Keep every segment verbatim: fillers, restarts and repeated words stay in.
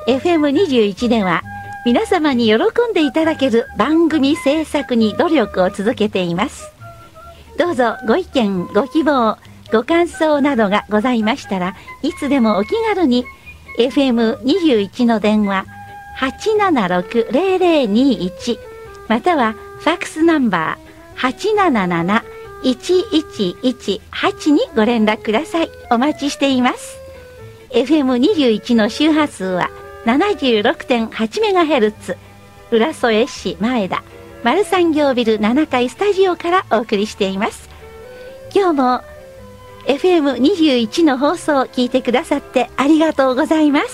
エフエムにじゅういち では皆様に喜んでいただける番組制作に努力を続けています。どうぞご意見ご希望ご感想などがございましたらいつでもお気軽に エフエムにじゅういち の電話 はちななろく ゼロゼロにいち またはファックスナンバー はちなななな いちいちいちはち にご連絡ください。お待ちしています。 エフエムにじゅういち の周波数は ななじゅうろくてんはちメガヘルツ 浦添市前田丸産業ビルななかいスタジオからお送りしています。今日も エフエムにじゅういち の放送を聞いてくださってありがとうございます。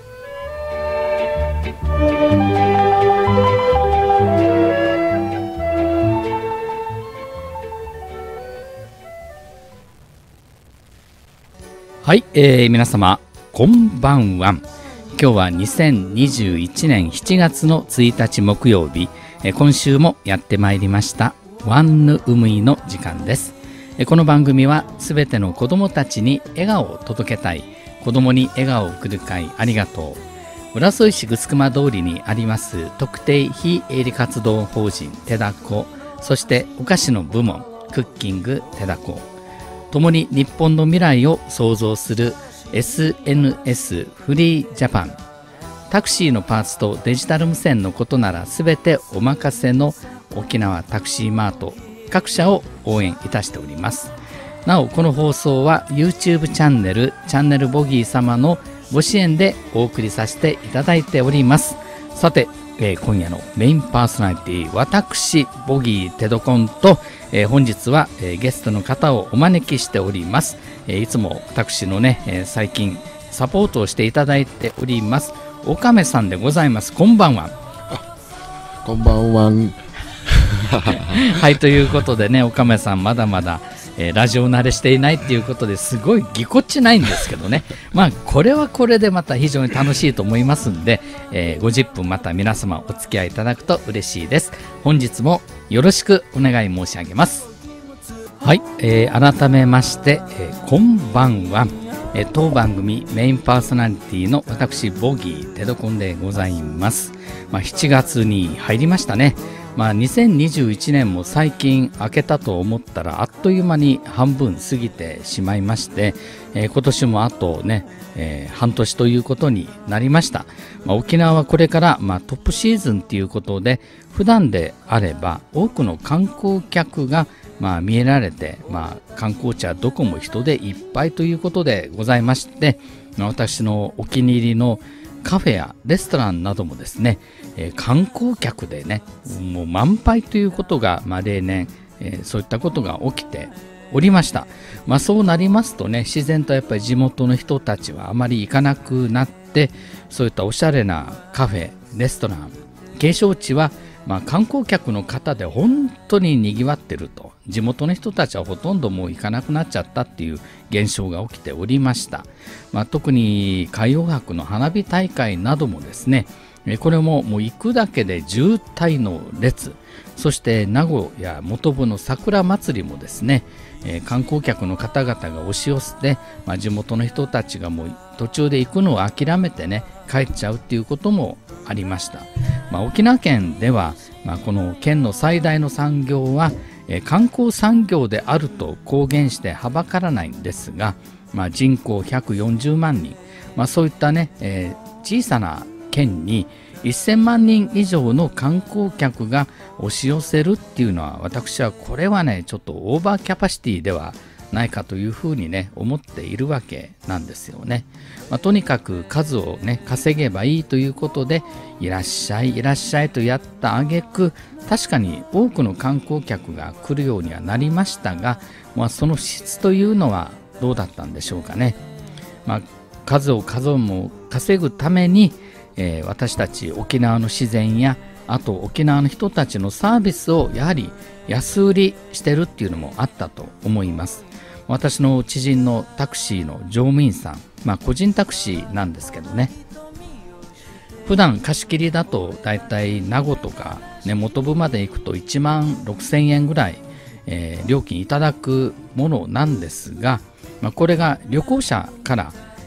はい、えー、皆様こんばんは。今日はにせんにじゅういちねんしちがつのついたち木曜日、えー、今週もやってまいりましたワンヌウムイの時間です。えー、この番組はすべての子どもたちに笑顔を届けたい、子どもに笑顔を送る会ありがとう、浦添市ぐま通りにあります特定非営利活動法人テダコ、そしてお菓子の部門クッキングテダコ、ともに日本の未来を創造する エスエヌエス フリージャパン、タクシーのパーツとデジタル無線のことならすべてお任せの沖縄タクシーマート各社を応援いたしております。なおこの放送は YouTube チャンネルチャンネルボギー様のご支援でお送りさせていただいております。さて、えー、今夜のメインパーソナリティ私ボギーテドコンと、えー、本日は、えー、ゲストの方をお招きしております。えー、いつも私のね、えー、最近サポートをしていただいております岡目さんでございます。こんばんは。 こんばんははい、ということでね、岡目さんまだまだ、えー、ラジオ慣れしていないっていうことですごいぎこちないんですけどねまあこれはこれでまた非常に楽しいと思いますんで、えー、ごじゅっぷんまた皆様お付き合いいただくと嬉しいです。本日もよろしくお願い申し上げます。はい、えー、改めまして、えー、こんばんは。えー、当番組メインパーソナリティの私ボギーテドコンでございます。まあ、しちがつに入りましたね。まあ、にせんにじゅういちねんも最近明けたと思ったらあっという間に半分過ぎてしまいまして、えー、今年もあとね、えー、半年ということになりました。まあ、沖縄はこれから、まあ、トップシーズンということで普段であれば多くの観光客がまあ見えられて、まあ、観光地はどこも人でいっぱいということでございまして、まあ、私のお気に入りのカフェやレストランなどもですね、えー、観光客でねもう満杯ということが、まあ、例年、えー、そういったことが起きておりました。まあ、そうなりますとね自然とやっぱり地元の人たちはあまり行かなくなって、そういったおしゃれなカフェレストラン景勝地はまあ、観光客の方で本当ににぎわってると、地元の人たちはほとんどもう行かなくなっちゃったっていう現象が起きておりました。まあ、特に海洋博の花火大会などもですね、これももう行くだけで渋滞の列、そして名古屋本部の桜祭りもですね、えー、観光客の方々が押し寄せて、まあ、地元の人たちがもう途中で行くのを諦めてね帰っちゃうっていうこともありました。まあ、沖縄県では、まあ、この県の最大の産業は、えー、観光産業であると公言してはばからないんですが、まあ、人口ひゃくよんじゅうまんにん、まあ、そういった、ねえー、小さな県にせんまんにん以上の観光客が押し寄せるっていうのは、私はこれはねちょっとオーバーキャパシティではないかというふうにね思っているわけなんですよね。まあ、とにかく数をね稼げばいいということでいらっしゃいいらっしゃいとやった挙句、確かに多くの観光客が来るようにはなりましたが、まあ、その質というのはどうだったんでしょうかね。まあ、数を数も稼ぐためにえー、私たち沖縄の自然やあと沖縄の人たちのサービスをやはり安売りしてるっていうのもあったと思います。私の知人のタクシーの乗務員さん、まあ、個人タクシーなんですけどね、普段貸し切りだとだいたい名護とか、ね、本部まで行くといちまんろくせんえんぐらい、えー、料金いただくものなんですが、まあ、これが旅行者から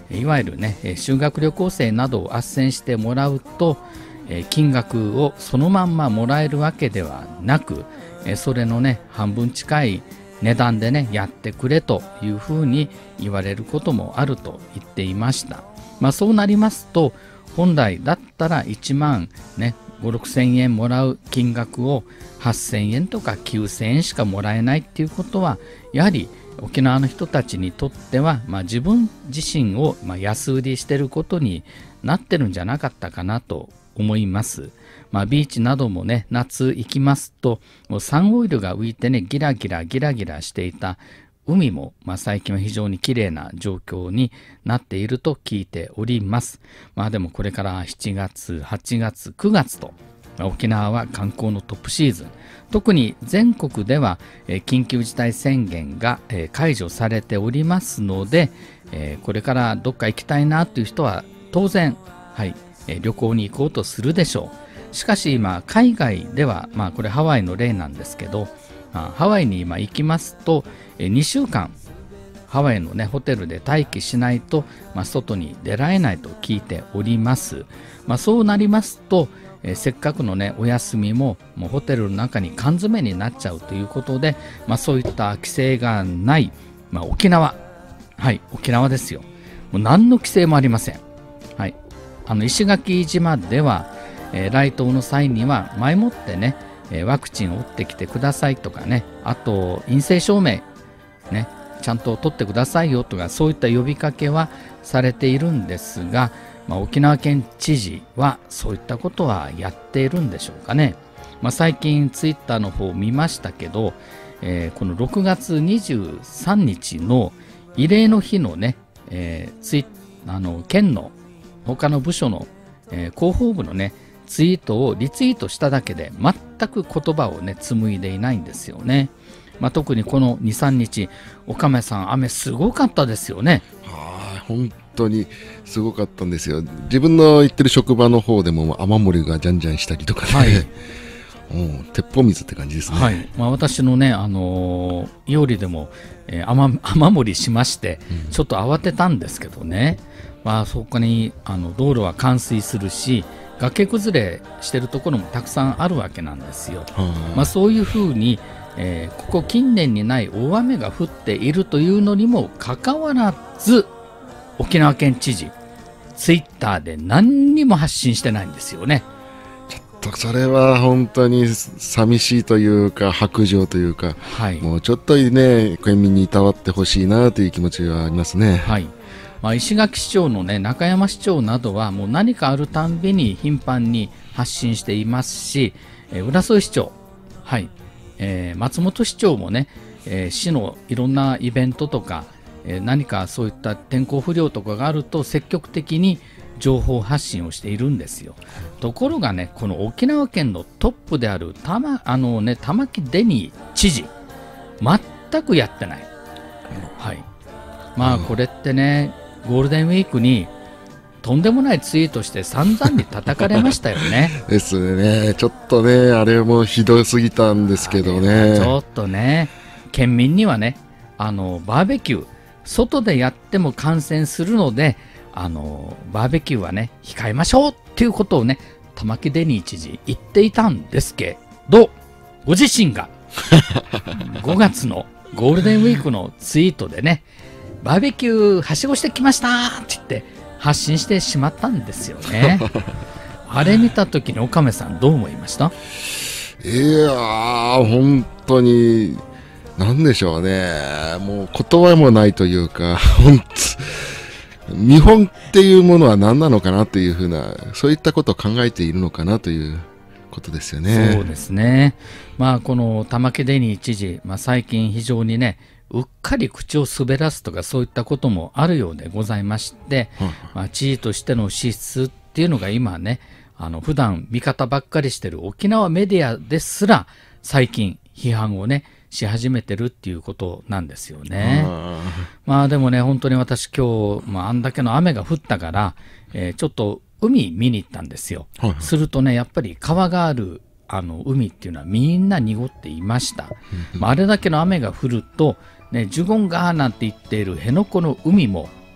いわゆるね修学旅行生などを斡旋してもらうと、金額をそのまんまもらえるわけではなく、それのね半分近い値段でねやってくれというふうに言われることもあると言っていました。まあ、そうなりますと本来だったらいちまんねご、ろくせんえんもらう金額をはっせんえんとかきゅうせんえんしかもらえないっていうことは、やはり沖縄の人たちにとっては、まあ、自分自身をまあ安売りしてることになってるんじゃなかったかなと思います。まあ、ビーチなどもね夏行きますともうサンオイルが浮いてねギラギラギラギラしていた海も、まあ、最近は非常に綺麗な状況になっていると聞いております。まあでもこれからしちがつはちがつくがつと沖縄は観光のトップシーズン、特に全国では、えー、緊急事態宣言が、えー、解除されておりますので、えー、これからどっか行きたいなという人は当然、はいえー、旅行に行こうとするでしょう。しかし今海外では、まあ、これハワイの例なんですけど、まあ、ハワイに今行きますと、えー、にしゅうかんハワイの、ね、ホテルで待機しないと、まあ、外に出られないと聞いております。まあ、そうなりますと、えー、せっかくの、ね、お休みも、もうホテルの中に缶詰になっちゃうということで、まあ、そういった規制がない、まあ、沖縄、はい、沖縄ですよ。もう何の規制もありません。はい、あの石垣島では、えー、来島の際には前もってね、えー、ワクチンを打ってきてくださいとかね、あと陰性証明ねちゃんと取ってくださいよとか、そういった呼びかけはされているんですが、まあ、沖縄県知事はそういったことはやっているんでしょうかね。まあ、最近ツイッターの方を見ましたけど、えー、このろくがつにじゅうさんにちの慰霊の日のね、えー、ツイあの県の他の部署の、えー、広報部のねツイートをリツイートしただけで全く言葉をね紡いでいないんですよね。まあ、特にこのに、さんにち、岡部さん、雨すごかったですよね。 はい、本当にすごかったんですよ。自分の行ってる職場の方でも雨漏りがじゃんじゃんしたりとかね、はい、うん、鉄砲水って感じですね。 はい、まあ、私のね、あのー、伊織でも、えー、雨, 雨漏りしまして、うん、ちょっと慌てたんですけどね、まあ、そこにあの道路は冠水するし、崖崩れしてるところもたくさんあるわけなんですよ。まあ、そういうふうにえー、ここ近年にない大雨が降っているというのにもかかわらず、沖縄県知事ツイッターで何にも発信してないんですよね。 ちょっとそれは本当に寂しいというか薄情というか、はい、もうちょっとね県民にいたわってほしいなという気持ちはありますね。 はい、まあ、石垣市長のね中山市長などはもう何かあるたんびに頻繁に発信していますし、えー、浦添市長、はいえー、松本市長もね、えー、市のいろんなイベントとか、えー、何かそういった天候不良とかがあると積極的に情報発信をしているんですよ。ところがねこの沖縄県のトップである玉あのね玉城デニー知事全くやってない。はい、まあこれってねゴールデンウィークにとんでもないツイートして散々に叩かれましたよね。 ですね。ちょっとねあれもひどすぎたんですけどね。 ちょっとね県民にはねあのバーベキュー外でやっても感染するのであのバーベキューはね控えましょうっていうことをね玉城デニー知事言っていたんですけど、ご自身がごがつのゴールデンウィークのツイートでねバーベキューはしごしてきましたって言って発信してしまったんですよね。あれ見たときに岡部さんどう思いました？ いやー本当に何でしょうね、もう言葉もないというか本当日本っていうものは何なのかなというふうなそういったことを考えているのかなということですよね。 そうですね。まあこの玉城デニー知事、まあ、最近非常にねうっかり口を滑らすとかそういったこともあるようでございまして、うんまあ、知事としての資質っていうのが今ねあの普段味方ばっかりしてる沖縄メディアですら最近批判をねし始めてるっていうことなんですよね。あまあでもね本当に私今日、まあ、あんだけの雨が降ったから、えー、ちょっと海見に行ったんですよ、はいはい、するとねやっぱり川があるあの海っていうのはみんな濁っていました、まあ、あれだけの雨が降るとね、ジュゴンガーなんて言っている辺野古の海も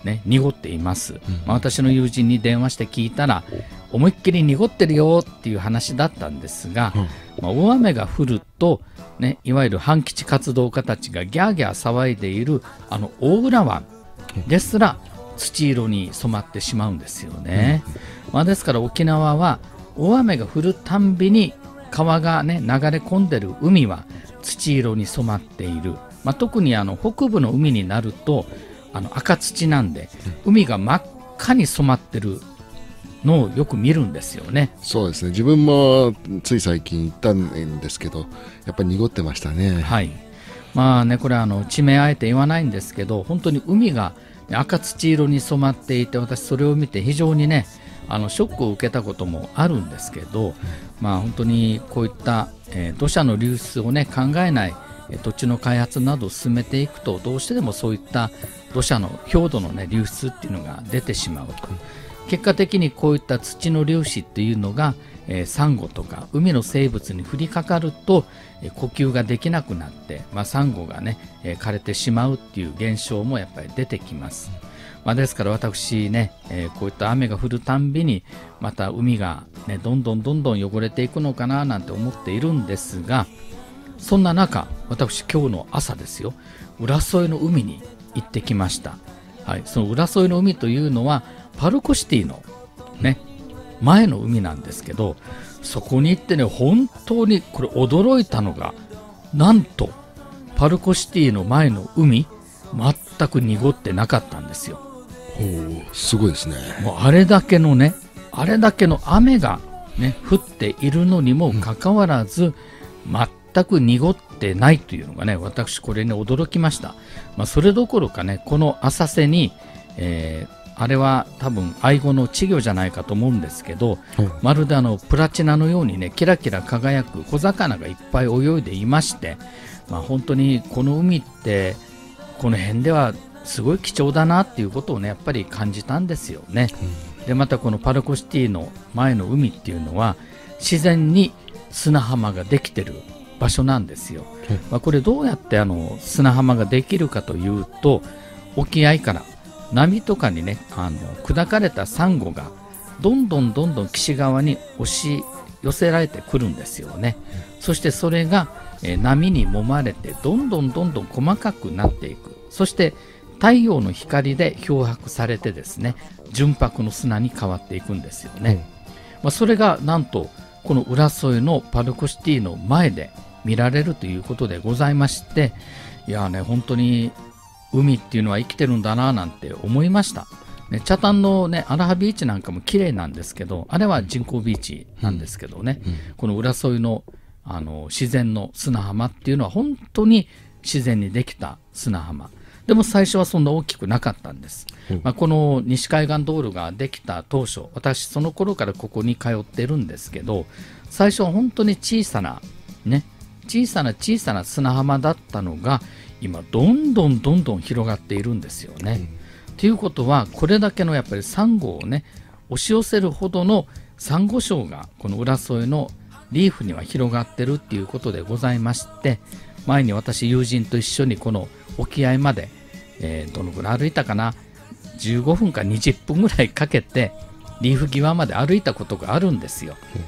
ね、濁っています、まあ、私の友人に電話して聞いたら思いっきり濁ってるよっていう話だったんですが、まあ、大雨が降ると、ね、いわゆる反基地活動家たちがギャーギャー騒いでいるあの大浦湾ですら土色に染まってしまうんですよね、まあ、ですから沖縄は大雨が降るたんびに川が、ね、流れ込んでる海は土色に染まっている、まあ、特にあの北部の海になるとあの赤土なんで海が真っ赤に染まってるのをよく見るんですよね。 そうですね、自分もつい最近行ったんですけどやっぱり濁ってましたね。 はい、まあねこれはあの地名あえて言わないんですけど本当に海が赤土色に染まっていて私それを見て非常にねあのショックを受けたこともあるんですけど、うん、まあ本当にこういった、えー、土砂の流出をね考えない土地の開発などを進めていくとどうしてでもそういった土砂の表土の、ね、流出っていうのが出てしまうと、結果的にこういった土の粒子っていうのが、えー、サンゴとか海の生物に降りかかると、えー、呼吸ができなくなって、まあ、サンゴがね、えー、枯れてしまうっていう現象もやっぱり出てきます、まあ、ですから私ね、えー、こういった雨が降るたんびにまた海が、ね、どんどんどんどん汚れていくのかななんて思っているんですが、そんな中私今日の朝ですよ浦添の海に行ってきました、はい、その浦添の海というのはパルコシティのね前の海なんですけど、そこに行ってね本当にこれ驚いたのがなんとパルコシティの前の海全く濁ってなかったんですよ。 ほうすごいですね。 もうあれだけのねあれだけの雨がね降っているのにもかかわらず、うん、全く濁ってないというのがね私これに驚きました、まあ、それどころかねこの浅瀬に、えーあれは多分アイゴの稚魚じゃないかと思うんですけど、うん、まるであのプラチナのようにねキラキラ輝く小魚がいっぱい泳いでいまして、まあ、本当にこの海ってこの辺ではすごい貴重だなっていうことをねやっぱり感じたんですよね、うん、でまたこのパルコシティの前の海っていうのは自然に砂浜ができてる場所なんですよ、うんまあ、これどうやってあの砂浜ができるかというと沖合から波とかにねあの砕かれたサンゴがどんどんどんどん岸側に押し寄せられてくるんですよね、うん、そしてそれが、えー、波に揉まれてどんどんどんどん細かくなっていく。そして太陽の光で漂白されてですね純白の砂に変わっていくんですよね、うんまあ、それがなんとこの浦添のパルコシティの前で見られるということでございまして、いやね本当に海っていうのは生きてるんだななんて思いました、ね、北谷のねアラハビーチなんかも綺麗なんですけどあれは人工ビーチなんですけどね、うんうん、この浦添の、あの自然の砂浜っていうのは本当に自然にできた砂浜でも最初はそんな大きくなかったんです、うんまあ、この西海岸道路ができた当初私その頃からここに通ってるんですけど最初は本当に小さなね小さな小さな砂浜だったのが今どんどんどんどん広がっているんですよね、うん、ということはこれだけのやっぱりサンゴをね押し寄せるほどのサンゴ礁がこの浦添のリーフには広がってるっていうことでございまして、前に私友人と一緒にこの沖合まで、えー、どのぐらい歩いたかなじゅうごふんかにじゅっぷんぐらいかけてリーフ際まで歩いたことがあるんですよ、うん、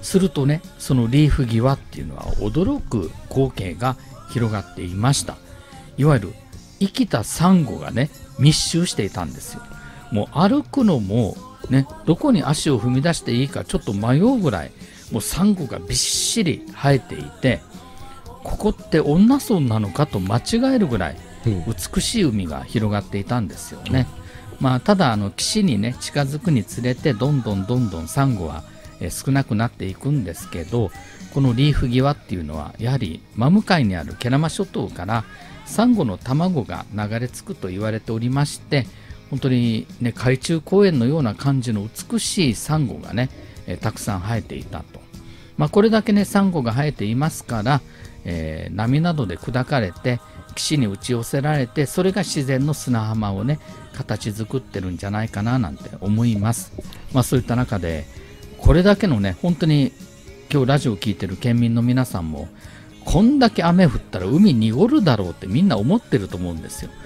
するとねそのリーフ際っていうのは驚く光景が広がっていました。いわゆる生きたサンゴがね密集していたんですよ。もう歩くのもねどこに足を踏み出していいかちょっと迷うぐらいもうサンゴがびっしり生えていて、ここって恩納村なのかと間違えるぐらい美しい海が広がっていたんですよね、うん、まあただあの岸にね近づくにつれてどんどんどんどんサンゴはえ少なくなっていくんですけど、このリーフ際っていうのはやはり真向かいにある慶良間諸島からサンゴの卵が流れ着くと言われておりまして、本当に、ね、海中公園のような感じの美しいサンゴがね、えー、たくさん生えていたと、まあ、これだけねサンゴが生えていますから、えー、波などで砕かれて岸に打ち寄せられてそれが自然の砂浜をね形作ってるんじゃないかななんて思います、まあ、そういった中でこれだけのね本当に今日ラジオを聞いてる県民の皆さんもこんだけ雨降ったら海濁るだろうってみんな思ってると思うんですよ。と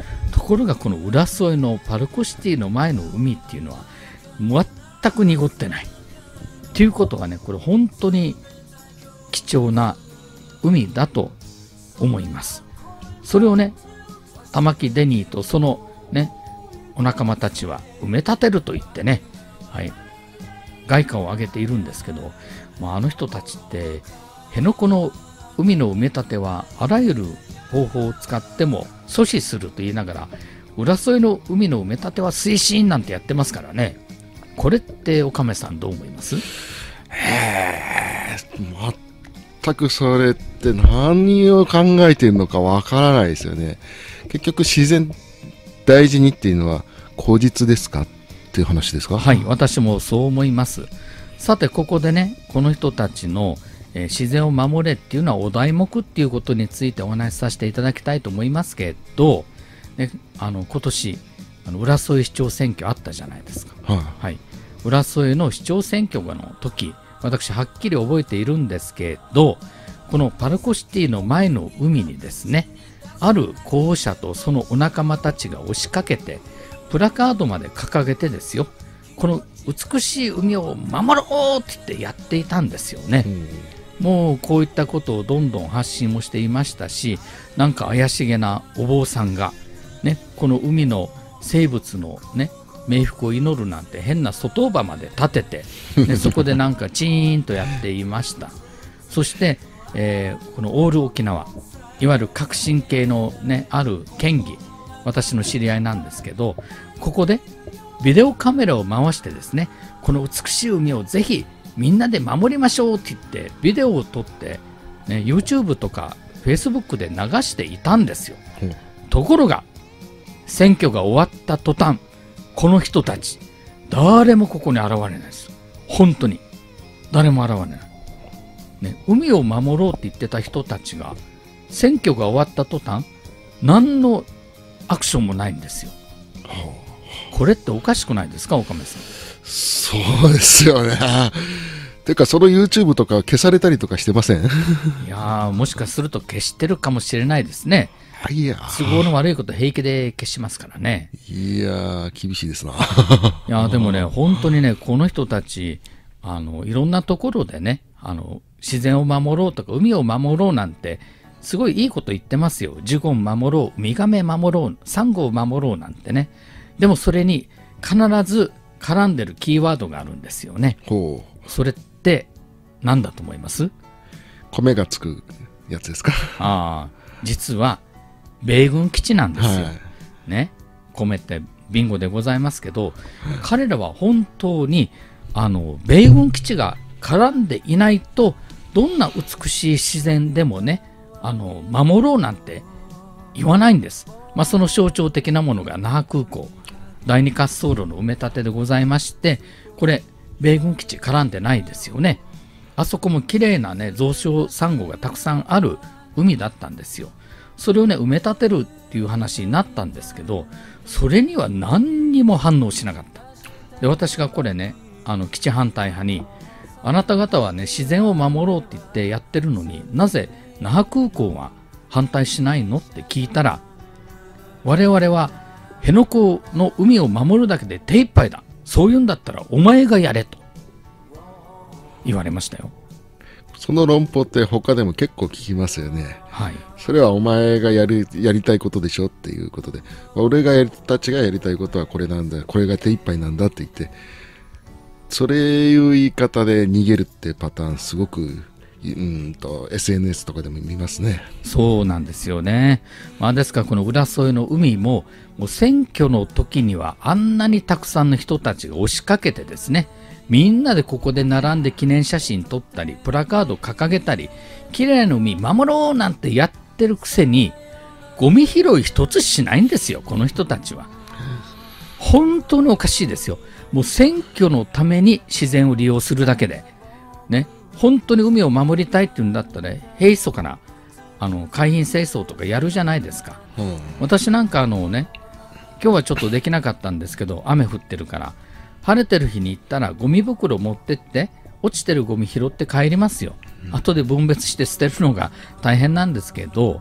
ころがこの浦添のパルコシティの前の海っていうのは全く濁ってないっていうことがね、これ本当に貴重な海だと思います。それをね、玉城デニーとそのねお仲間たちは埋め立てると言ってね、はい、外貨を上げているんですけど、まあ、あの人たちって辺野古の海の埋め立てはあらゆる方法を使っても阻止すると言いながら、浦添の海の埋め立ては推進なんてやってますからね。これって岡部さんどう思います？ へー、全くそれって何を考えているのかわからないですよね。結局自然大事にっていうのは口実ですかっていう話ですか？ はい、私もそう思います。さてここでね、この人たちの、えー、自然を守れっていうのはお題目っていうことについてお話しさせていただきたいと思いますけど、ね、あの今年あの浦添市長選挙あったじゃないですか。 はい、 はい、浦添の市長選挙の時、私はっきり覚えているんですけど、このパルコシティの前の海にですね、ある候補者とそのお仲間たちが押しかけてプラカードまで掲げてですよ、この美しい海を守ろうって言ってやっていたんですよね。うん、もうこういったことをどんどん発信もしていましたし、なんか怪しげなお坊さんが、ね、この海の生物のね冥福を祈るなんて変な外場まで立てて、ね、そこでなんかチーンとやっていました。そして、えー、このオール沖縄、いわゆる革新系の、ね、ある県議、私の知り合いなんですけど、ここでビデオカメラを回してですね、この美しい海をぜひみんなで守りましょうって言ってビデオを撮って、ね、YouTube とか Facebook で流していたんですよ。うん、ところが選挙が終わった途端、この人たち誰もここに現れないです。本当に誰も現れない、ね、海を守ろうって言ってた人たちが選挙が終わった途端何のアクションもないんですよ。これっておかしくないですか、岡部さん。 そうですよね。てかその YouTube とか消されたりとかしてません？いやー、もしかすると消してるかもしれないですね。 いや、 都合の悪いこと平気で消しますからね。 いやー、厳しいですな。いやでもね、本当にね、この人たちあのいろんなところでね、あの自然を守ろうとか海を守ろうなんてすごいいいこと言ってますよ。ジュゴン守ろう、ウミガメ守ろう、サンゴを守ろうなんてね。でもそれに必ず絡んでるキーワードがあるんですよね。 ほう。 それって何だと思います？ 米がつくやつですか？ ああ、実は米軍基地なんですよ。 はい、 ね、米ってビンゴでございますけど、彼らは本当にあの米軍基地が絡んでいないと、どんな美しい自然でもね、あの守ろうなんて言わないんです。まあ、その象徴的なものが那覇空港だいに滑走路の埋め立てでございまして、これ米軍基地絡んでないですよね。あそこも綺麗なね増殖サンゴがたくさんある海だったんですよ。それをね埋め立てるっていう話になったんですけど、それには何にも反応しなかった。で、私がこれね、あの基地反対派に、あなた方はね自然を守ろうって言ってやってるのに、なぜ那覇空港は反対しないのって聞いたら、我々は辺野古の海を守るだけで手一杯だ、そういうんだったらお前がやれと言われましたよ。 その論法って他でも結構聞きますよね。 はい、 それはお前がやるやりたいことでしょっていうことで、俺がやりたちがやりたいことはこれなんだ、これが手一杯なんだって言って、それいう言い方で逃げるってパターンすごくうんと エスエヌエス とかでも見ますね。 そうなんですよね。まあ、ですからこの浦添の海も、もう選挙の時にはあんなにたくさんの人たちが押しかけてですね、みんなでここで並んで記念写真撮ったりプラカード掲げたり、きれいな海守ろうなんてやってるくせにゴミ拾い一つしないんですよ、この人たちは。本当におかしいですよ。もう選挙のために自然を利用するだけでね、本当に海を守りたいっていうんだったら、平素かなあの海浜清掃とかやるじゃないですか。うん、私なんかあのね、今日はちょっとできなかったんですけど、雨降ってるから晴れてる日に行ったらゴミ袋持ってって落ちてるゴミ拾って帰りますよ。うん、後で分別して捨てるのが大変なんですけど、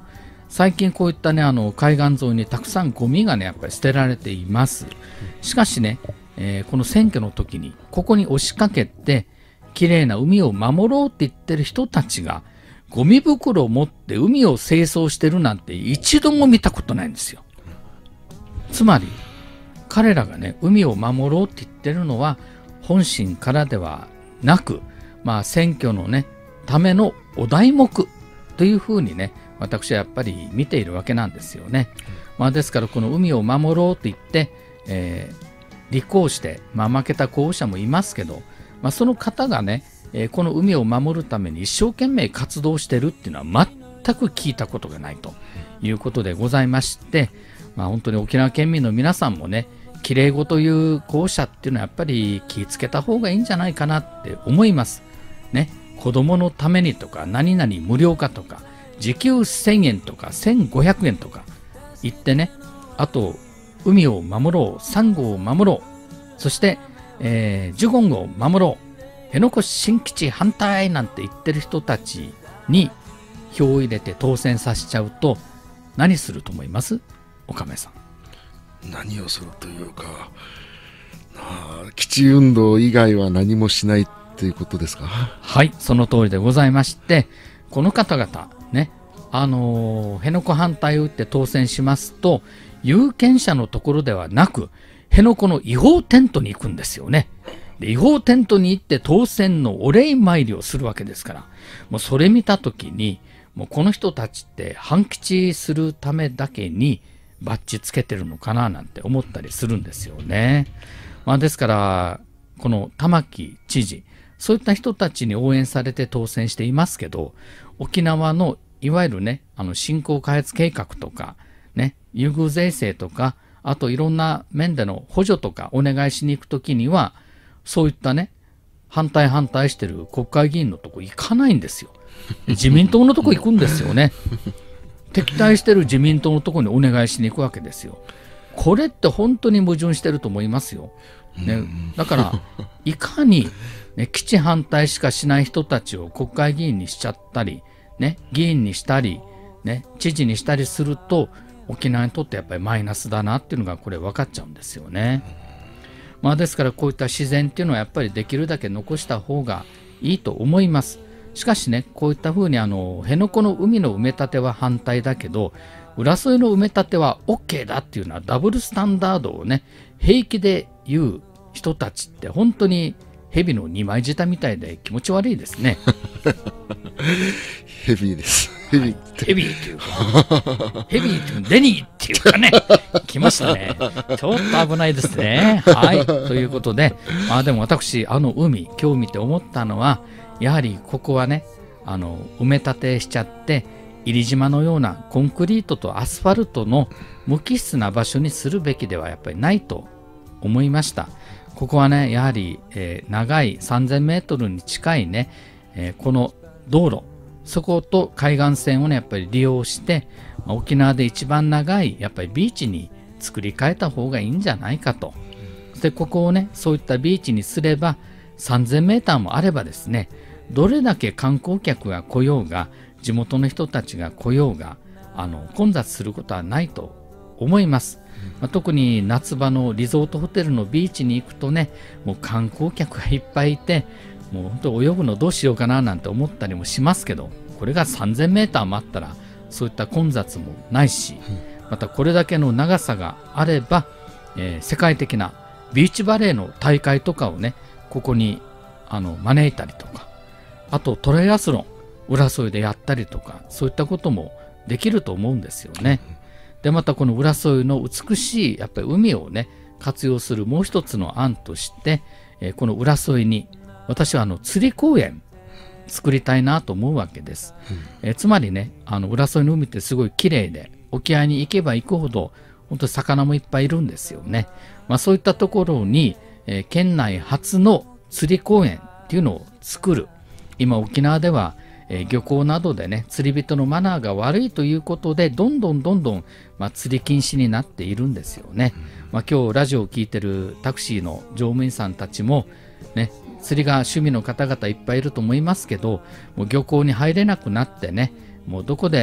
最近こういったねあの海岸沿いにたくさんゴミがねやっぱり捨てられています。しかしね、えー、この選挙の時にここに押しかけてきれいな海を守ろうって言ってる人たちがゴミ袋を持って海を清掃してるなんて一度も見たことないんですよ。つまり彼らがね海を守ろうって言ってるのは本心からではなく、まあ選挙のねためのお題目というふうにね私はやっぱり見ているわけなんですよね。まあ、ですからこの海を守ろうと言って、えー、立候補して、まあ、負けた候補者もいますけど、まあ、その方がね、えー、この海を守るために一生懸命活動してるっていうのは全く聞いたことがないということでございまして、まあ、本当に沖縄県民の皆さんもねきれいごという候補者っていうのはやっぱり気をつけた方がいいんじゃないかなって思いますね。子供のためにとか何々無料化とか時給せんえんとかせんごひゃくえんとか言ってね、あと海を守ろう、サンゴを守ろう、そして、えー、ジュゴンを守ろう、辺野古新基地反対なんて言ってる人たちに票を入れて当選させちゃうと何すると思います？岡部さん。 何をするというか、あ基地運動以外は何もしないっていうことですか？ はい、その通りでございまして、この方々ね、あのー、辺野古反対を打って当選しますと有権者のところではなく辺野古の違法テントに行くんですよね。で違法テントに行って当選のお礼参りをするわけですから、もうそれ見たときにもうこの人たちって反吉するためだけにバッジつけてるのかななんて思ったりするんですよね。まあ、ですからこの玉城知事そういった人たちに応援されて当選していますけど、沖縄のいわゆるねあの振興開発計画とかね優遇税制とかあといろんな面での補助とかお願いしに行くときにはそういったね反対反対してる国会議員のとこ行かないんですよ。自民党のとこ行くんですよね。敵対してる自民党のとこにお願いしに行くわけですよ。これって本当に矛盾してると思いますよ、ね、だからいかに、ね、基地反対しかしない人たちを国会議員にしちゃったり、ね、議員にしたり、ね、知事にしたりすると沖縄にとってやっぱりマイナスだなっていうのがこれ分かっちゃうんですよね。まあ、ですからこういった自然っていうのはやっぱりできるだけ残した方がいいと思います。しかしねこういったふうにあの辺野古の海の埋め立ては反対だけど浦添の埋め立ては OK だっていうのはダブルスタンダードをね平気で言う人たちって本当に蛇の二枚舌みたいで気持ち悪いですね。 ヘビーです。ヘビーって。 ヘビーっていうか、ヘビーっていうか、デニーっていうかね、来ましたね。ちょっと危ないですね。はい。ということで、まあでも私、あの海、今日見て思ったのは、やはりここはね、あの、埋め立てしちゃって、入島のようなコンクリートとアスファルトの無機質な場所にするべきではやっぱりないと思いました。ここはね、やはり、えー、長いさんぜんメートルに近いね、えー、この道路、そこと海岸線をね、やっぱり利用して、まあ、沖縄で一番長い、やっぱりビーチに作り変えた方がいいんじゃないかと。で、ここをね、そういったビーチにすれば、さんぜんメーターもあればですね、どれだけ観光客が来ようが、地元の人たちが来ようが、あの、混雑することはないと思います。まあ、特に夏場のリゾートホテルのビーチに行くとね、もう観光客がいっぱいいて、もう本当泳ぐのどうしようかななんて思ったりもしますけど、これがさんぜんメーターもあったらそういった混雑もないし、またこれだけの長さがあれば、えー、世界的なビーチバレーの大会とかをねここにあの招いたりとか、あとトライアスロン浦添でやったりとか、そういったこともできると思うんですよね。でまたこの浦添の美しいやっぱり海をね活用するもう一つの案として、えー、この浦添に私はあの釣り公園作りたいなと思うわけです、うんえー、つまりねあの浦添の海ってすごい綺麗で沖合に行けば行くほど本当に魚もいっぱいいるんですよね、まあ、そういったところに、えー、県内初の釣り公園っていうのを作る。今沖縄では、えー、漁港などでね釣り人のマナーが悪いということでどんどんどんどん、まあ、釣り禁止になっているんですよね、うんまあ、今日ラジオを聞いてるタクシーの乗務員さんたちもね釣りが趣味の方々いっぱいいると思いますけど、もう漁港に入れなくなってね、もうどこで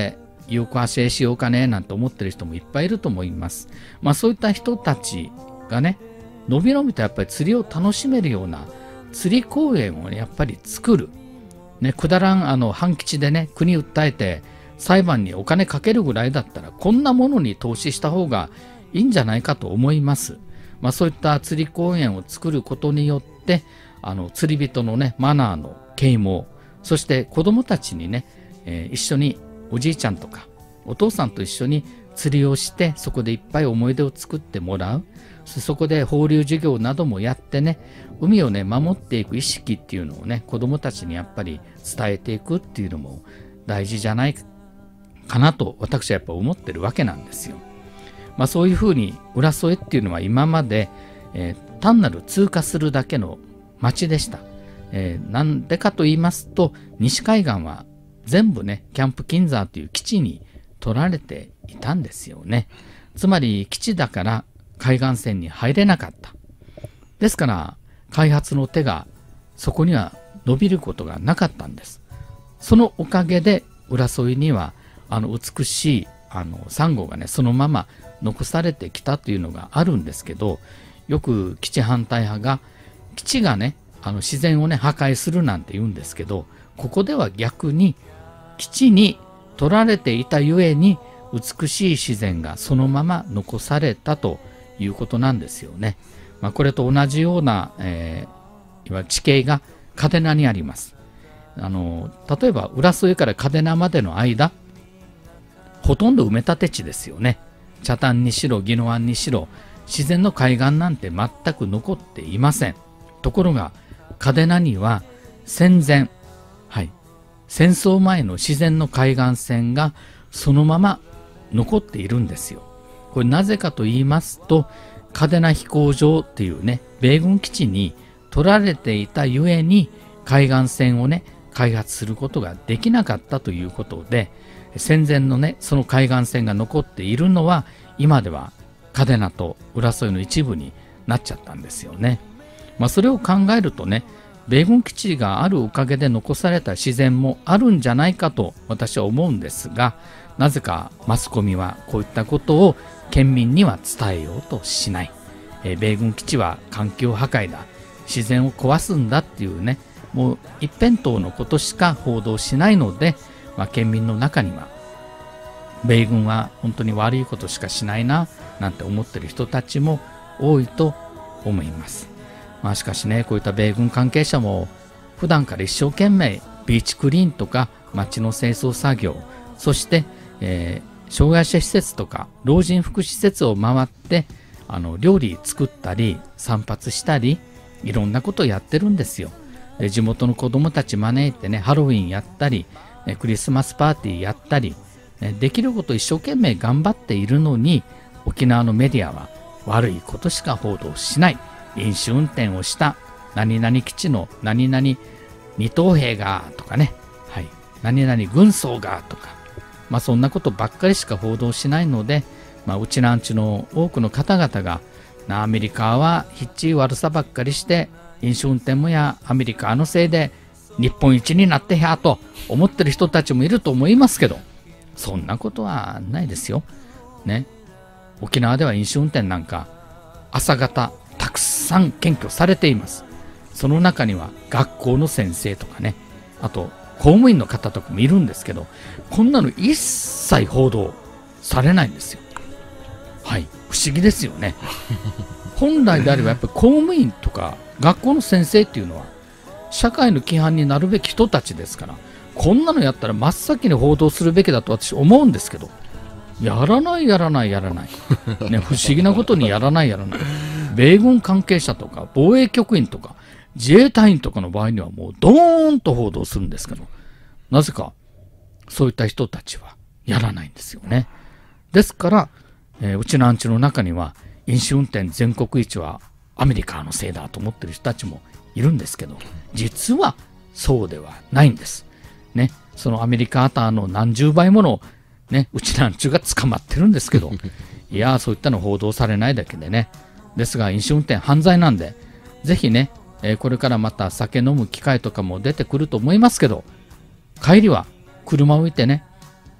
有効発生しようかねなんて思ってる人もいっぱいいると思います。まあそういった人たちがね、のびのびとやっぱり釣りを楽しめるような釣り公園をね、やっぱり作る。ね、くだらんあの半吉でね、国訴えて裁判にお金かけるぐらいだったら、こんなものに投資した方がいいんじゃないかと思います。まあそういった釣り公園を作ることによって、あの釣り人のね、マナーの啓蒙、そして子供たちにね、えー、一緒におじいちゃんとかお父さんと一緒に釣りをして、そこでいっぱい思い出を作ってもらう。そこで放流授業などもやってね、海をね守っていく意識っていうのをね、子どもたちにやっぱり伝えていくっていうのも大事じゃないかなと私はやっぱ思ってるわけなんですよ。まあそういうふうに浦添っていうのは今まで、えー、単なる通過するだけの町でした。えー、なんでかと言いますと、西海岸は全部ねキャンプ金沢という基地に取られていたんですよね。つまり基地だから海岸線に入れなかった。ですから開発の手がそこには伸びることがなかったんです。そのおかげで浦添にはあの美しいあのサンゴがねそのまま残されてきたというのがあるんですけど、よく基地反対派が基地がねあの自然をね破壊するなんて言うんですけど、ここでは逆に基地に取られていたゆえに美しい自然がそのまま残されたということなんですよね。まあ、これと同じような、えー、いわゆる地形が嘉手納にあります。あの例えば浦添から嘉手納までの間、ほとんど埋め立て地ですよね。北谷にしろ宜野湾にしろ自然の海岸なんて全く残っていません。ところが嘉手納には戦前、はい、戦争前の自然の海岸線がそのまま残っているんですよ。これなぜかと言いますと、嘉手納飛行場っていうね米軍基地に取られていたゆえに海岸線をね開発することができなかったということで、戦前のねその海岸線が残っているのは今では嘉手納と浦添の一部になっちゃったんですよね。まあそれを考えるとね、米軍基地があるおかげで残された自然もあるんじゃないかと私は思うんですが、なぜかマスコミはこういったことを県民には伝えようとしない。えー、米軍基地は環境破壊だ、自然を壊すんだっていうね、もう一辺倒のことしか報道しないので、まあ、県民の中には米軍は本当に悪いことしかしないななんて思ってる人たちも多いと思います。まあ、しかしね、こういった米軍関係者も普段から一生懸命ビーチクリーンとか街の清掃作業、そして、えー、障害者施設とか老人福祉施設を回ってあの料理作ったり散髪したりいろんなことをやってるんですよ。で地元の子どもたち招いてねハロウィンやったり、ね、クリスマスパーティーやったり、ね、できることを一生懸命頑張っているのに、沖縄のメディアは悪いことしか報道しない。飲酒運転をした何々基地の何々二等兵がとかね、はい、何々軍曹がとか、まあそんなことばっかりしか報道しないので、まあ、うちなんちの多くの方々がなアメリカはひっちい悪さばっかりして飲酒運転もやアメリカのせいで日本一になってやと思ってる人たちもいると思いますけど、そんなことはないですよ、ね、沖縄では飲酒運転なんか朝方たくさん検挙されています。その中には学校の先生とかね、あと公務員の方とかもいるんですけど、こんなの一切報道されないんですよ。はい、不思議ですよね。本来であればやっぱり公務員とか学校の先生っていうのは社会の規範になるべき人たちですから、こんなのやったら真っ先に報道するべきだと私思うんですけど、やらないやらないやらない、ね、不思議なことにやらないやらない。米軍関係者とか防衛局員とか自衛隊員とかの場合にはもうドーンと報道するんですけど、なぜかそういった人たちはやらないんですよね。ですから、えー、うちのアンチの中には飲酒運転全国一はアメリカのせいだと思ってる人たちもいるんですけど、実はそうではないんです、ね、そのアメリカあたの何十倍もの、ね、うちのアンチが捕まってるんですけどいやそういったの報道されないだけでね。ですが飲酒運転犯罪なんで、ぜひね、えー、これからまた酒飲む機会とかも出てくると思いますけど、帰りは車を置いてね、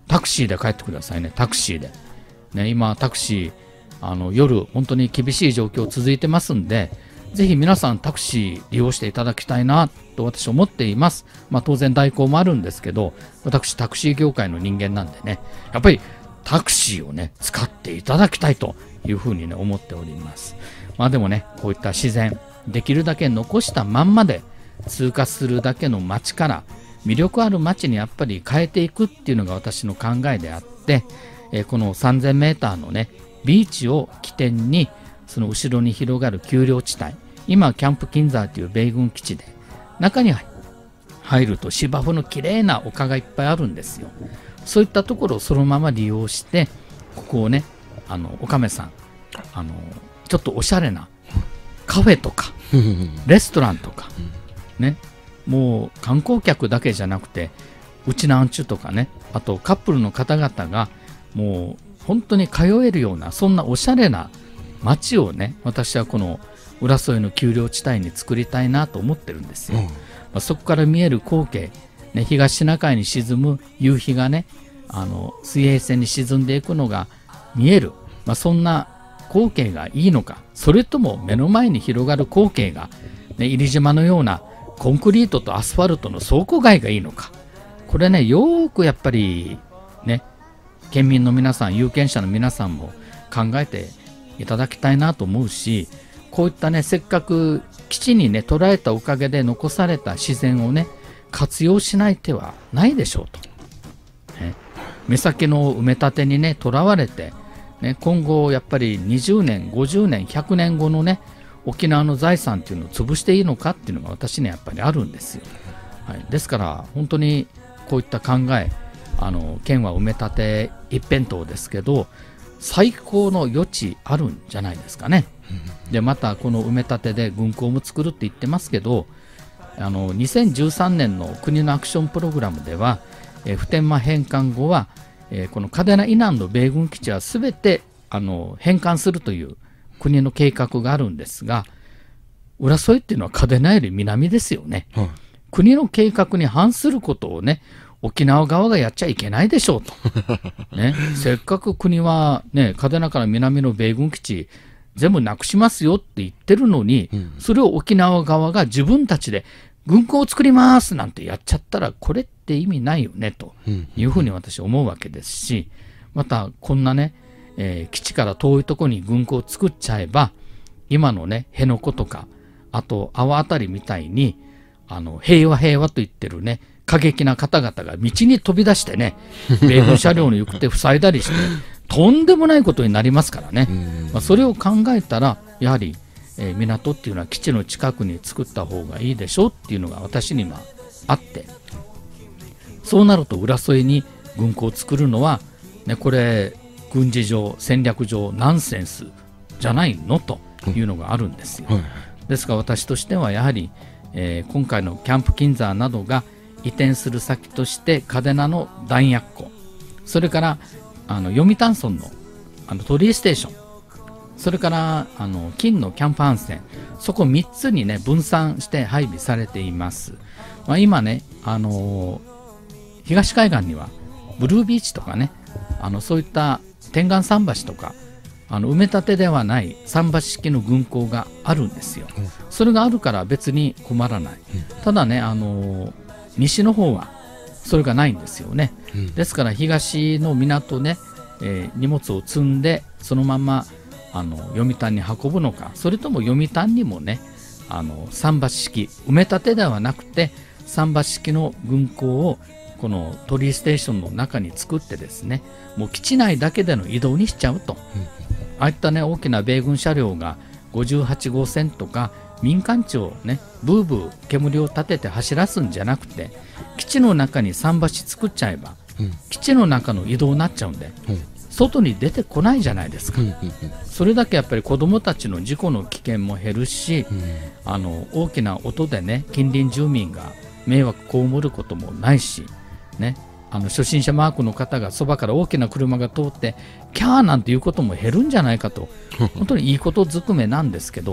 タクシーで帰ってくださいね、タクシーで、ね、今タクシーあの夜本当に厳しい状況続いてますんで、ぜひ皆さんタクシー利用していただきたいなと私は思っています。まあ、当然代行もあるんですけど、私タクシー業界の人間なんでね、やっぱりタクシーをね使っていただきたいというふうにね思っております。まあでもね、こういった自然できるだけ残したまんまで通過するだけの街から魅力ある街にやっぱり変えていくっていうのが私の考えであって、えー、このさんぜんメーターのねビーチを起点にその後ろに広がる丘陵地帯、今キャンプ金沢という米軍基地で中に入ると芝生のきれいな丘がいっぱいあるんですよ。そういったところをそのまま利用してここをね、あのおかめさん、あのちょっとおしゃれなカフェとかレストランとかね、もう観光客だけじゃなくてうちなんちゅとかね、あとカップルの方々がもう本当に通えるようなそんなおしゃれな街をね、私はこの浦添の丘陵地帯に作りたいなと思ってるんですよ。うん、まあ、そこから見える光景、ね、東シナ海に沈む夕日がね、あの水平線に沈んでいくのが見える、まあ、そんな光景がいいのか、それとも目の前に広がる光景が、ね、入島のようなコンクリートとアスファルトの倉庫街がいいのか、これねよーくやっぱりね県民の皆さん、有権者の皆さんも考えていただきたいなと思うし、こういったねせっかく基地にね捉えたおかげで残された自然をね活用しない手はないでしょうと、ね、目先の埋め立てにねとらわれて、ね、今後やっぱりにじゅうねんごじゅうねんひゃくねんごのね沖縄の財産っていうのを潰していいのかっていうのが私にはやっぱりあるんですよ。はい、ですから本当にこういった考え、あの県は埋め立て一辺倒ですけど最高の余地あるんじゃないですかね。でまたこの埋め立てで軍港も作るって言ってますけど、あのにせんじゅうさんねんの国のアクションプログラムでは、えー、普天間返還後は、えー、この嘉手納以南の米軍基地はすべてあの返還するという国の計画があるんですが、浦添っていうのは嘉手納より南ですよね。はい、国の計画に反することをね沖縄側がやっちゃいけないでしょうと、ね、せっかく国は、ね、嘉手納から南の米軍基地全部なくしますよって言ってるのに、うん、それを沖縄側が自分たちで軍港を作りますなんてやっちゃったらこれって意味ないよねというふうに私は思うわけですし、またこんなね、えー、基地から遠いところに軍港を作っちゃえば今のね辺野古とかあと阿波あたりみたいにあの平和平和と言ってるね過激な方々が道に飛び出してね米軍車両の行く手塞いだりしてとんでもないことになりますからね。まあ、それを考えたらやはり、えー、港っていうのは基地の近くに作った方がいいでしょうっていうのが私にはあって、そうなると浦添に軍港を作るのは、ね、これ軍事上戦略上ナンセンスじゃないのというのがあるんですよ。ですから私としてはやはり、えー、今回のキャンプ金沢などが移転する先として嘉手納の弾薬庫、それからあの読谷村のあの鳥居ステーション、それからあの金のキャンプハンセン、そこみっつにね分散して配備されています。まあ、今ね、あのー、東海岸にはブルービーチとかね、あのそういった天眼桟橋とかあの埋め立てではない桟橋式の軍港があるんですよ。うん、それがあるから別に困らない。うん、ただね、あのー、西の方はそれがないんですよね。うん、ですから東の港ね、えー、荷物を積んでそのままあの読谷に運ぶのか、それとも読谷にもねあの桟橋式埋め立てではなくて桟橋式の軍港をこの鳥居ステーションの中に作ってですね、もう基地内だけでの移動にしちゃうと、うん、ああいったね大きな米軍車両がごじゅうはちごうせんとか民間地をねブーブー煙を立てて走らすんじゃなくて、基地の中に桟橋作っちゃえば、うん、基地の中の移動になっちゃうんで、うん、外に出てこないじゃないですか。うんうんうん、それだけやっぱり子どもたちの事故の危険も減るし、うん、あの大きな音でね近隣住民が迷惑被ることもないし、ね、あの初心者マークの方がそばから大きな車が通ってキャーなんていうことも減るんじゃないかと本当にいいことずくめなんですけど、うん、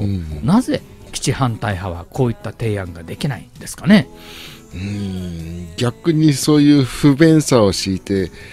なぜ基地反対派はこういった提案ができないんですかね。 うーん、逆にそういう不便さを強いて基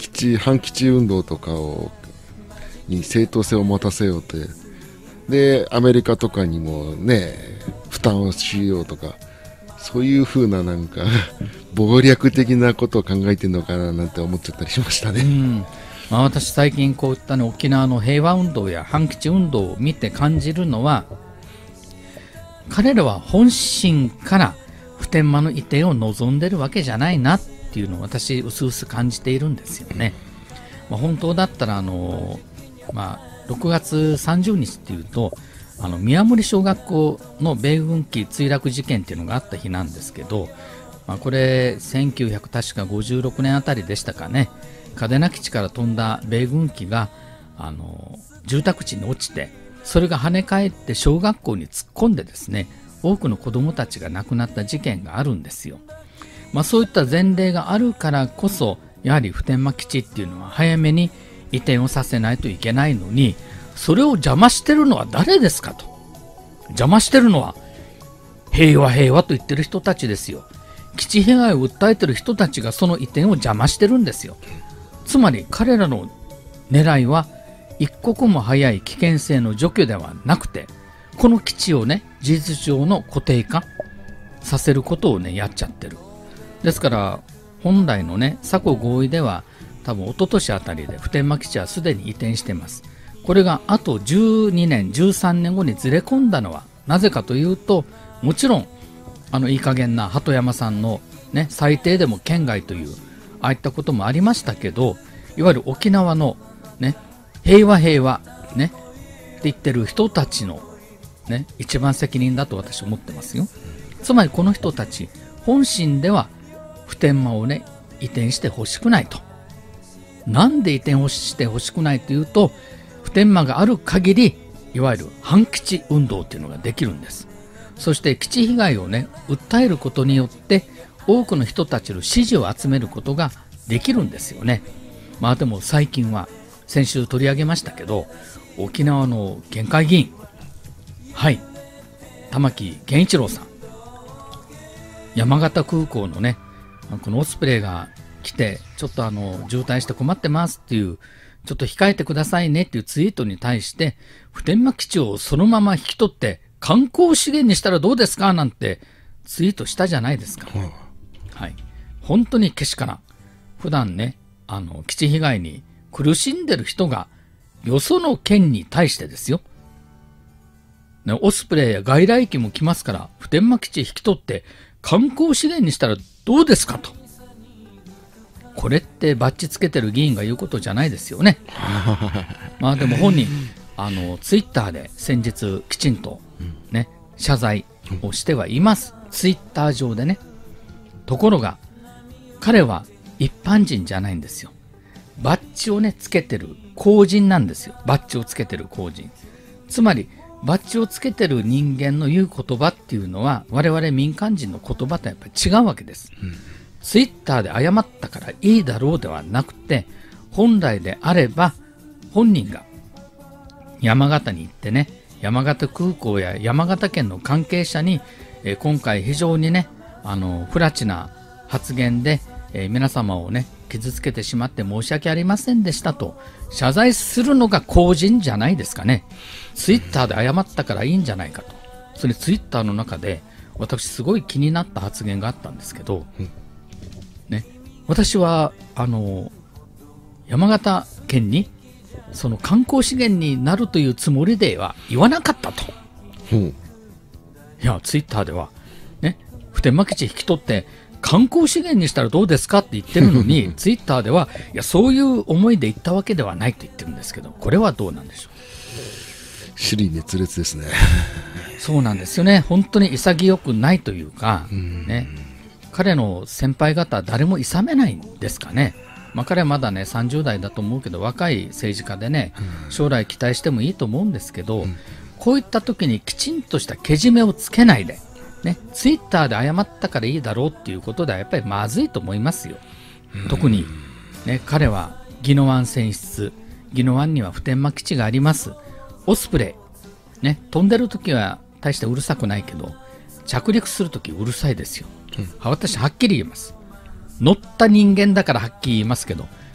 基地反基地運動とかをに正当性を持たせようとでアメリカとかにもね負担をしようとかそういう風ななんか謀略的なことを考えてるのかななんて思っちゃったりしましたね。 うんまあ、私最近こういった、ね、沖縄の平和運動や反基地運動を見て感じるのは彼らは本心から普天間の移転を望んでるわけじゃないなっていうのを私うすうす感じているんですよね。まあ、本当だったらあの、まあ、ろくがつさんじゅうにちっていうとあの宮森小学校の米軍機墜落事件っていうのがあった日なんですけど、まあ、これせんきゅうひゃくごじゅうろくねんあたりでしたかね。嘉手納基地から飛んだ米軍機があの住宅地に落ちてそれが跳ね返って小学校に突っ込んでですね多くの子どもたちが亡くなった事件があるんですよ。まあ、そういった前例があるからこそやはり普天間基地っていうのは早めに移転をさせないといけないのにそれを邪魔してるのは誰ですかと。邪魔してるのは平和平和と言ってる人たちですよ。基地被害を訴えてる人たちがその移転を邪魔してるんですよ。つまり彼らの狙いは一刻も早い危険性の除去ではなくてこの基地をね事実上の固定化させることをねやっちゃってる。ですから本来のね佐古合意では多分一昨年あたりで普天間基地はすでに移転してます。これがあとじゅうにねんじゅうさんねんごにずれ込んだのはなぜかというともちろんあのいい加減な鳩山さんのね最低でも県外というああいったこともありましたけどいわゆる沖縄のね平和平和ねって言ってる人たちのね一番責任だと私は思ってますよ。つまりこの人たち本心では普天間をね移転してほしくないと。なんで移転をしてほしくないというと普天間がある限りいわゆる反基地運動っていうのができるんです。そして基地被害をね訴えることによって多くの人たちの支持を集めることができるんですよね。まあでも最近は先週取り上げましたけど沖縄の県会議員はい玉城健一郎さん山形空港のねこのオスプレイが来てちょっとあの渋滞して困ってますっていうちょっと控えてくださいねっていうツイートに対して普天間基地をそのまま引き取って観光資源にしたらどうですかなんてツイートしたじゃないですか。はい、本当にけしからん。普段ねあの基地被害に苦しんでる人がよその県に対してですよ、ね、オスプレイや外来機も来ますから普天間基地引き取って観光資源にしたらどうですかと。これってバッジつけてる議員が言うことじゃないですよね。まあでも本人あのツイッターで先日きちんとね謝罪をしてはいます。ツイッター上でね。ところが彼は一般人じゃないんですよ。バッジをねつけてる公人なんですよ。バッジをつけてる公人。つまりバッジをつけてる人間の言う言葉っていうのは我々民間人の言葉とやっぱり違うわけです。うん、ツイッターで謝ったからいいだろうではなくて本来であれば本人が山形に行ってね山形空港や山形県の関係者に、えー、今回非常にねあの不埒な発言で、えー、皆様をね傷つけてしまって申し訳ありませんでしたと謝罪するのが公人じゃないですかね。ツイッターで謝ったからいいんじゃないかと。それツイッターの中で私すごい気になった発言があったんですけど、ね、私はあの山形県にその観光資源になるというつもりでは言わなかったと。うん、いやツイッターではね普天間基地引き取って観光資源にしたらどうですかって言ってるのにツイッターではいやそういう思いで言ったわけではないと言ってるんですけどこれはどうなんでしょう。 支離滅裂ですね。 そうなんですよね。本当に潔くないというか、ね、彼の先輩方誰も諌めないんですかね。まあ、彼はまだねさんじゅう代だと思うけど若い政治家でね将来期待してもいいと思うんですけど、うん、こういった時にきちんとしたけじめをつけないで、ね、ツイッターで謝ったからいいだろうっていうことではやっぱりまずいと思いますよ。特に、ね、彼は宜野湾選出宜野湾には普天間基地があります。オスプレイ、ね、飛んでる時は大してうるさくないけど着陸する時うるさいですよ。うん、私はっきり言います。乗った人間だからはっきり言いますけど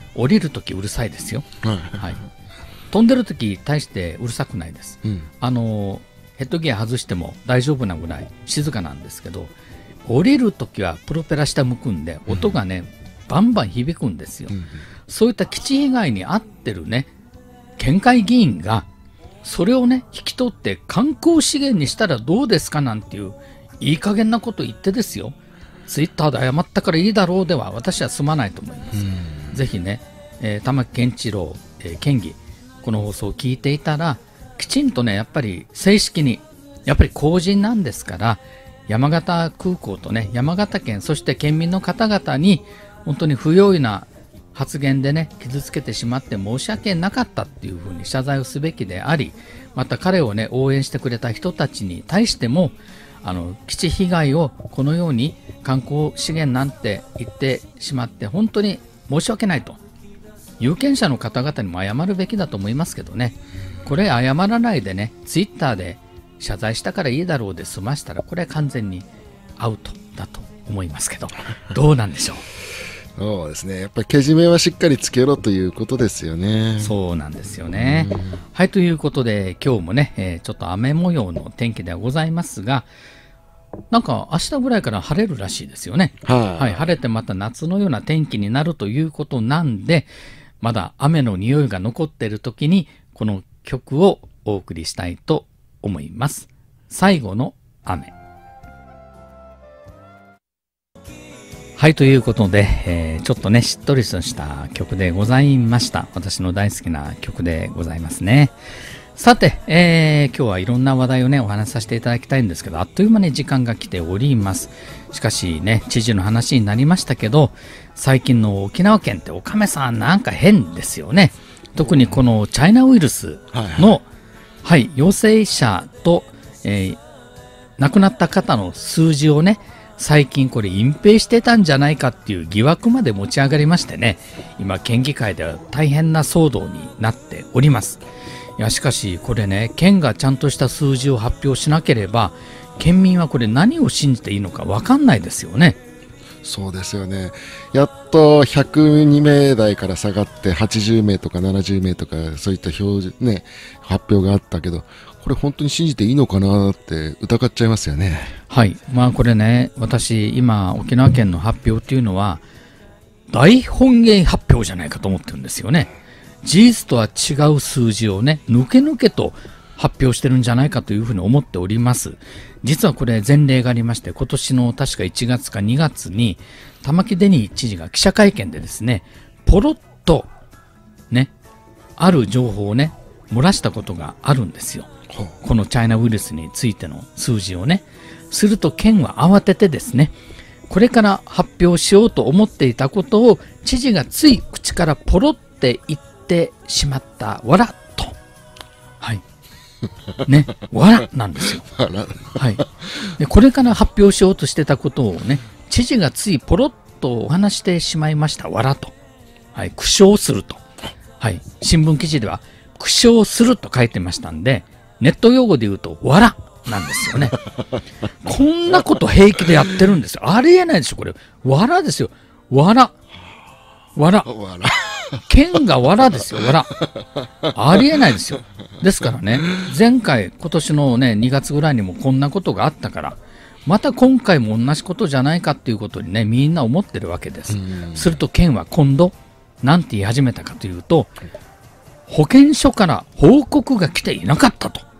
降りるときうるさいですよ。 はいはい、飛んでるとき大してうるさくないです。 うんあのヘッドギア外しても大丈夫なぐらい静かなんですけど、降りるときはプロペラ下向くんで音がね、うん、バンバン響くんですよ。うん、そういった基地被害に遭ってるね県会議員がそれをね引き取って観光資源にしたらどうですかなんていういい加減なこと言ってですよ、ツイッターで謝ったからいいだろうでは私は済まないと思います。うん、ぜひね、えー、玉木健一郎、えー、県議この放送を聞いていたらきちんとねやっぱり正式にやっぱり公人なんですから山形空港とね山形県そして県民の方々に本当に不用意な発言でね傷つけてしまって申し訳なかったっていうふうに謝罪をすべきであり、また彼をね応援してくれた人たちに対してもあの基地被害をこのように観光資源なんて言ってしまって本当に申し訳ないと有権者の方々にも謝るべきだと思いますけどね。これ謝らないでねツイッターで謝罪したからいいだろうで済ましたらこれは完全にアウトだと思いますけどどうなんでしょう。 そうですね、やっぱりけじめはしっかりつけろということですよね。 そうなんですよね。はい、ということで今日もね、えー、ちょっと雨模様の天気ではございますが、なんか明日ぐらいから晴れるらしいですよね。はい、はい、晴れてまた夏のような天気になるということなんで、まだ雨の匂いが残っている時にこの曲をお送りしたいと思います。最後の雨。はい、ということで、えー、ちょっとねしっとりとした曲でございました。私の大好きな曲でございますね。さて、えー、今日はいろんな話題をねお話しさせていただきたいんですけど、あっという間に時間が来ております。しかしね知事の話になりましたけど、最近の沖縄県っておかめさんなんか変ですよね。特にこのチャイナウイルスの、はい、はい、陽性者と、えー、亡くなった方の数字をね最近これ隠蔽してたんじゃないかっていう疑惑まで持ち上がりましてね、今県議会では大変な騒動になっております。いやしかしこれね県がちゃんとした数字を発表しなければ県民はこれ何を信じていいのか分かんないですよね。 そうですよね。やっとひゃくにめい台から下がってはちじゅうめいとかななじゅうめいとかそういった表示、ね、発表があったけど、これ本当に信じていいのかなって疑っちゃいますよね。 はい、まあこれね私今沖縄県の発表っていうのは大本営発表じゃないかと思ってるんですよね。事実とは違う数字をね抜け抜けと発表してるんじゃないかというふうに思っております。実はこれ前例がありまして、今年の確かいちがつかにがつに玉城デニー知事が記者会見でですねポロッとねある情報をね漏らしたことがあるんですよ。このチャイナウイルスについての数字をね。すると県は慌ててですねこれから発表しようと思っていたことを知事がつい口からポロって言ってしまったわらと、はいね、わらなんですよ。はい、でこれから発表しようとしてたことをね知事がついポロッとお話してしまいましたわらと、はい、苦笑すると、はい、新聞記事では苦笑すると書いてましたんで、ネット用語で言うとわらなんですよね。こんなこと平気でやってるんですよ。ありえないでしょこれ。わらですよ。わらわら県がわらですよ。わらありえないですよ。ですからね前回今年のねにがつぐらいにもこんなことがあったから、また今回も同じことじゃないかっていうことにねみんな思ってるわけです。すると県は今度なんて言い始めたかというと、保健所から報告が来ていなかったと。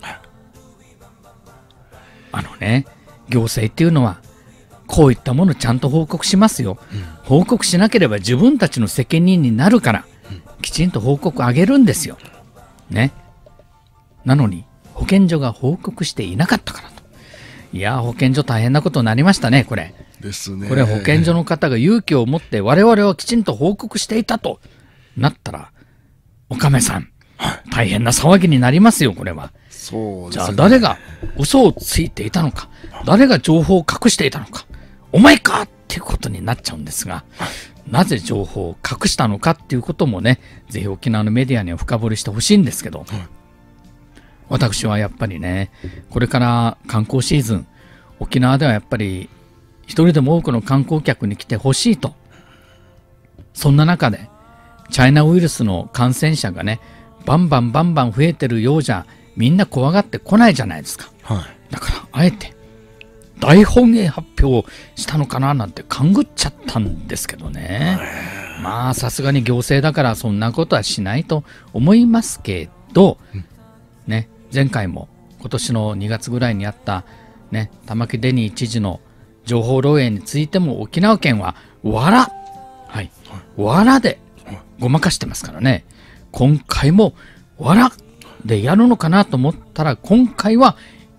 あのね行政っていうのはこういったものちゃんと報告しますよ、うん、報告しなければ自分たちの責任になるから、うん、きちんと報告あげるんですよ、ね、なのに保健所が報告していなかったからと。いや保健所大変なことになりましたねこれですね。 これ保健所の方が勇気を持って我々はきちんと報告していたとなったらおかめさん大変な騒ぎになりますよこれは。 そうですね、 じゃあ誰が嘘をついていたのか、誰が情報を隠していたのか、お前かっていうことになっちゃうんですが、なぜ情報を隠したのかっていうこともねぜひ沖縄のメディアには深掘りしてほしいんですけど、私はやっぱりねこれから観光シーズン沖縄ではやっぱり一人でも多くの観光客に来てほしいと。そんな中でチャイナウイルスの感染者がねバンバンバンバン増えてるようじゃみんな怖がってこないじゃないですか、 はい、 だからあえて大本営発表したのかななんて勘ぐっちゃったんですけどね。まあさすがに行政だからそんなことはしないと思いますけど、うん、ね、前回も今年のにがつぐらいにあったね玉城デニー知事の情報漏洩についても沖縄県はわら、はい、わらでごまかしてますからね。今回もわらでやるのかなと思ったら今回は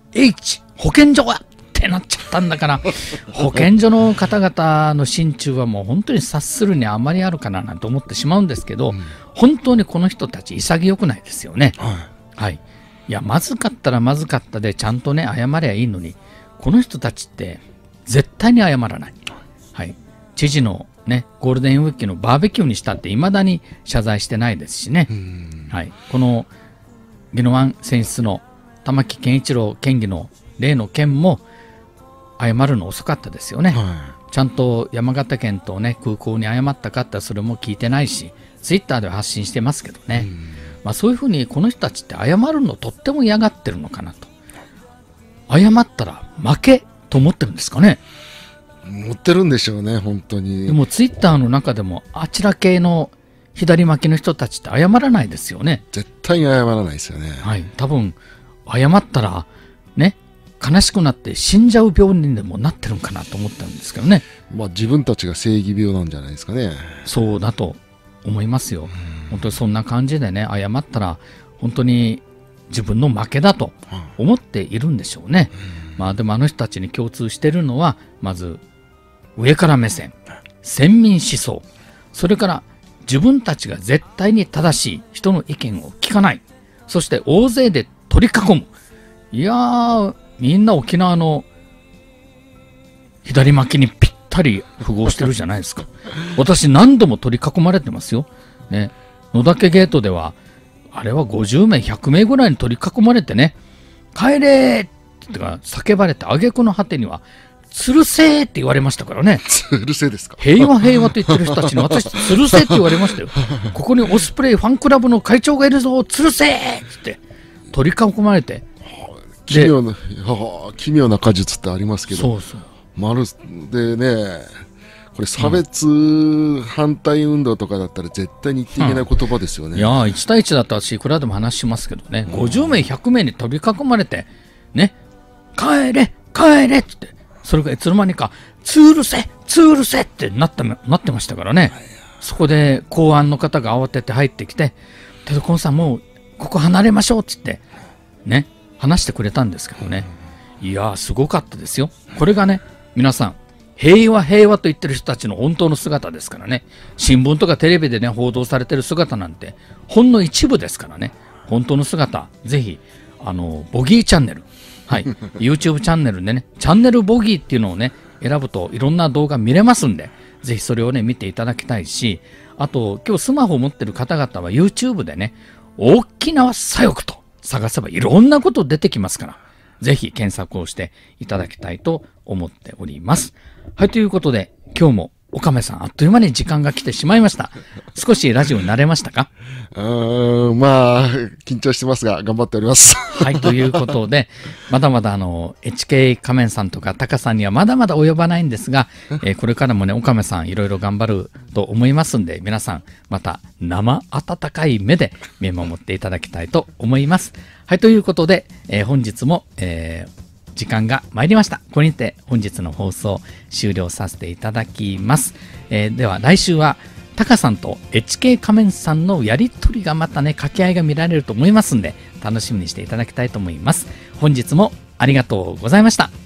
H 保健所はってなっちゃったんだから保健所の方々の心中はもう本当に察するにあまりあるかななんて思ってしまうんですけど、うん、本当にこの人たち潔くないですよね、はいはい、いやまずかったらまずかったでちゃんとね謝りゃいいのにこの人たちって絶対に謝らない、はい、知事のねゴールデンウィークのバーベキューにしたっていまだに謝罪してないですしね、はい、この宜野湾選出の玉城健一郎県議の例の件も謝るの遅かったですよね、はい、ちゃんと山形県とね空港に謝ったかってそれも聞いてないしツイッターでは発信してますけどね、まあ、そういうふうにこの人たちって謝るのとっても嫌がってるのかなと。謝ったら負けと思ってるんですかね。 持ってるんでしょうね本当に。 でもツイッターの中でもあちら系の左巻きの人たちって謝らないですよね。 絶対に謝らないですよね。 はい、多分謝ったらね悲しくなって死んじゃう病人でもなってるんかなと思ったんですけどね。 まあ自分たちが正義病なんじゃないですかね。そうだと思いますよ。本当にそんな感じでね謝ったら本当に自分の負けだと思っているんでしょうね。まあでもあの人たちに共通しているのはまず上から目線、先民思想、それから自分たちが絶対に正しい人の意見を聞かない、そして大勢で取り囲む。いやーみんな沖縄の左巻きにぴったり符合してるじゃないですか。私何度も取り囲まれてますよ、ね、野岳ゲートではあれはごじゅうめいひゃくめいぐらいに取り囲まれてね帰れーって叫ばれて挙句の果てにはつるせーって言われましたからね。 つるせですか。 平和平和と言ってる人たちに私つるせーって言われましたよ。ここにオスプレイファンクラブの会長がいるぞつるせーって取り囲まれて、 奇妙な奇妙な果実ってありますけど、 そうそうまるでねこれ差別反対運動とかだったら絶対に言っていけない言葉ですよね、うん、いやいち対いちだったら私いくらでも話しますけどね、ごじゅうめいひゃくめいに取り囲まれてね帰れ帰れってそれがいつの間にかツールせツールせってなったなってましたからね。そこで公安の方が慌てて入ってきてテドコンさんもうここ離れましょうって言ってね話してくれたんですけどね、いやーすごかったですよ。これがね皆さん平和平和と言ってる人たちの本当の姿ですからね。新聞とかテレビでね報道されてる姿なんてほんの一部ですからね。本当の姿ぜひあのボギーチャンネル、はい、YouTube チャンネルでねチャンネルボギーっていうのをね選ぶといろんな動画見れますんでぜひそれをね見ていただきたいし、あと今日スマホを持ってる方々は YouTube でね沖縄左翼と探せばいろんなこと出てきますからぜひ検索をしていただきたいと思っております。はい、ということで今日も岡部さんあっという間に時間が来てしまいました。少しラジオに慣れましたか？ うーんまあ緊張してますが頑張っております。 はいということでまだまだあの エイチケー 仮面さんとかタカさんにはまだまだ及ばないんですが、えー、これからもね岡部さんいろいろ頑張ると思いますんで皆さんまた生温かい目で見守っていただきたいと思います。はいということで、えー、本日も、えー時間が参りました。これにて本日の放送終了させていただきます。えー、では来週はタカさんと エイチケー 仮面さんのやりとりがまたね掛け合いが見られると思いますんで楽しみにしていただきたいと思います。本日もありがとうございました。